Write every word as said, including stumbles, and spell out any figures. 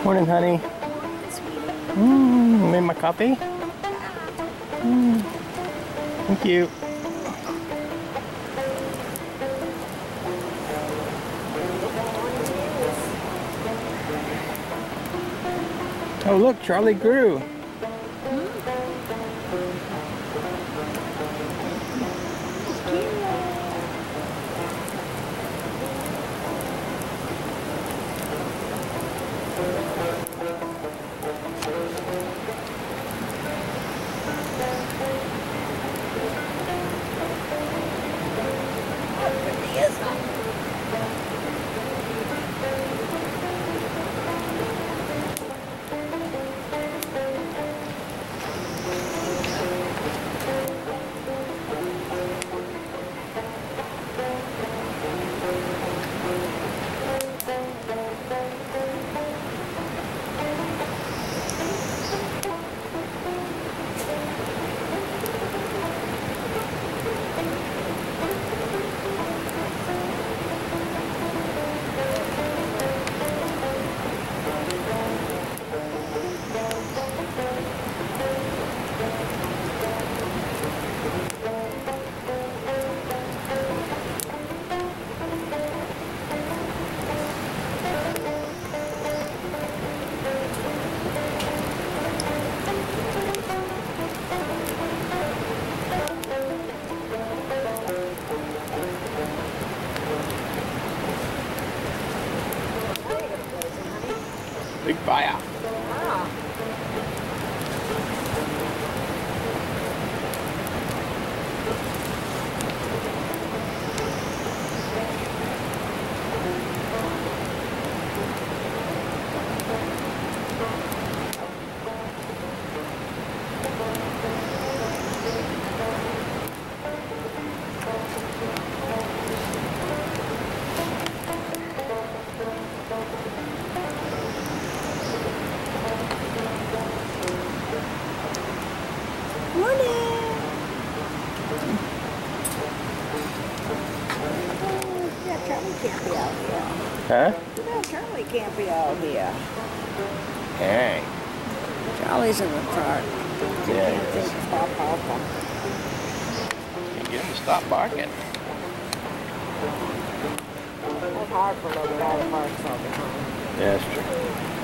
Morning, honey. Mmm, made my coffee? Mm. Thank you. Oh, look, Charlie grew. Big fire. Wow. Morning! Yeah, Charlie can't be out here. Huh? No, Charlie can't be out here. Hey. Charlie's in the park. You Yeah, can't he is. think stop barking. Can't get him to stop barking. It's hard for little guy to bark all the time. Yeah, that's true.